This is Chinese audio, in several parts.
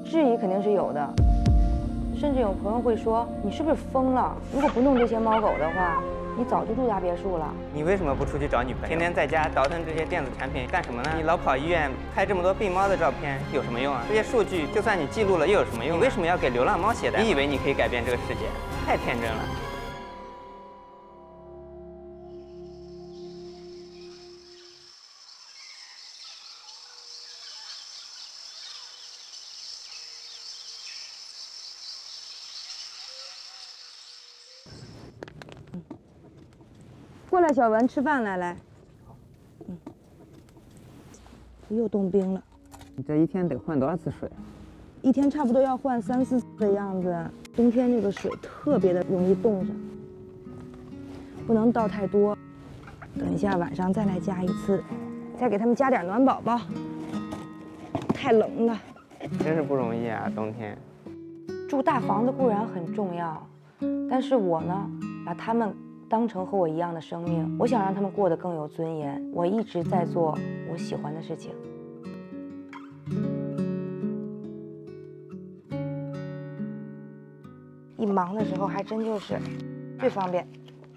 质疑肯定是有的，甚至有朋友会说你是不是疯了？如果不弄这些猫狗的话，你早就住大别墅了。 你为什么不出去找女朋友？天天在家倒腾这些电子产品干什么呢？你老跑医院拍这么多病猫的照片有什么用啊？这些数据就算你记录了又有什么用？你为什么要给流浪猫写代码？你以为你可以改变这个世界？太天真了。 过来，小文，吃饭来来。又冻冰了。 你这一天得换多少次水？ 一天差不多要换3、4次的样子。冬天这个水特别的容易冻上，不能倒太多。等一下晚上再来加一次，再给他们加点暖宝宝。太冷了， 真是不容易啊，冬天。 住大房子固然很重要，但是我呢，把他们 当成和我一样的生命，我想让他们过得更有尊严。我一直在做我喜欢的事情。一忙的时候，还真就是最方便。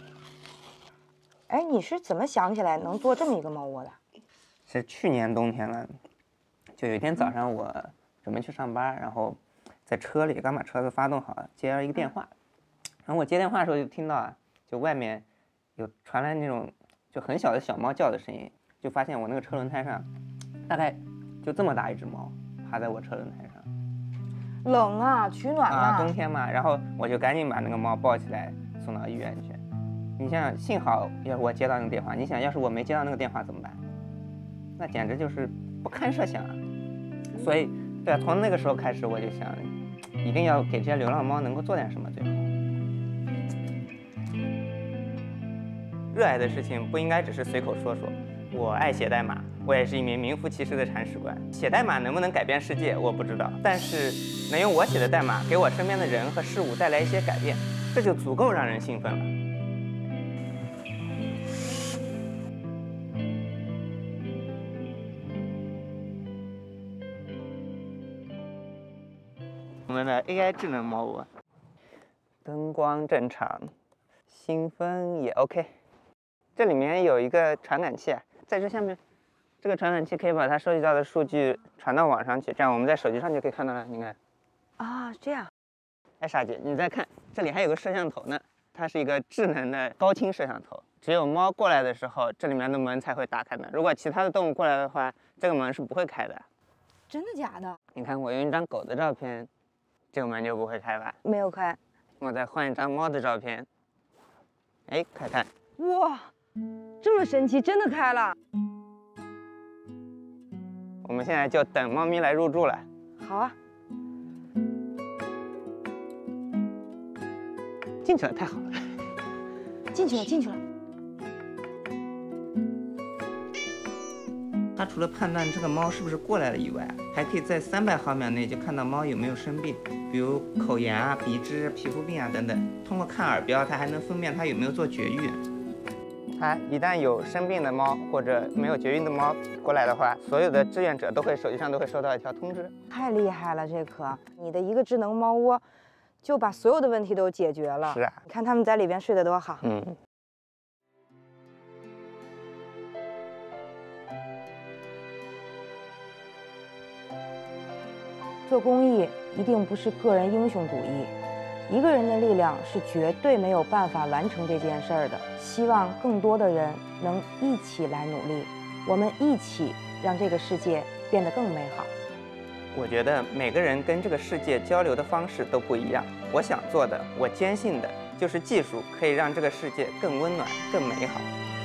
哎，你是怎么想起来能做这么一个猫窝的？ 是去年冬天了，就有一天早上我准备去上班，然后在车里刚把车子发动好，接了一个电话，然后我接电话的时候就听到啊。 就外面有传来那种就很小的小猫叫的声音，就发现我那个车轮胎上大概就这么大一只猫趴在我车轮胎上。 冷啊，取暖啊， 冬天嘛，然后我就赶紧把那个猫抱起来送到医院去。你想想，幸好要是我接到那个电话，你想要是我没接到那个电话怎么办？那简直就是不堪设想啊！所以，对啊，从那个时候开始我就想，一定要给这些流浪猫能够做点什么最好。 热爱的事情不应该只是随口说说。我爱写代码，我也是一名名副其实的铲屎官。写代码能不能改变世界，我不知道，但是能用我写的代码给我身边的人和事物带来一些改变，这就足够让人兴奋了。我们的 AI 智能猫窝，灯光正常，兴奋也 OK。 这里面有一个传感器，在这下面，这个传感器可以把它收集到的数据传到网上去，这样我们在手机上就可以看到了。你看， 啊，这样。 哎，傻姐，你再看，这里还有个摄像头呢，它是一个智能的高清摄像头。只有猫过来的时候，这里面的门才会打开的。如果其他的动物过来的话，这个门是不会开的。 真的假的？ 你看，我用一张狗的照片，这个门就不会开吧？ 没有开。 我再换一张猫的照片，哎，快看， 哇！ 这么神奇，真的开了！ 我们现在就等猫咪来入住了。 好啊， 进去了，太好了！ 进去了，进去了。 它除了判断这个猫是不是过来了以外，还可以在300毫秒内就看到猫有没有生病，比如口炎啊、鼻支、皮肤病啊等等。通过看耳标，它还能分辨它有没有做绝育。 它一旦有生病的猫或者没有绝育的猫过来的话，所有的志愿者手机上都会收到一条通知。 太厉害了，这可你的一个智能猫窝，就把所有的问题都解决了。 是啊， 你看他们在里边睡得多好。 嗯。 做公益一定不是个人英雄主义。 一个人的力量是绝对没有办法完成这件事儿的。希望更多的人能一起来努力，我们一起让这个世界变得更美好。 我觉得每个人跟这个世界交流的方式都不一样。我想做的，我坚信的，就是技术可以让这个世界更温暖、更美好。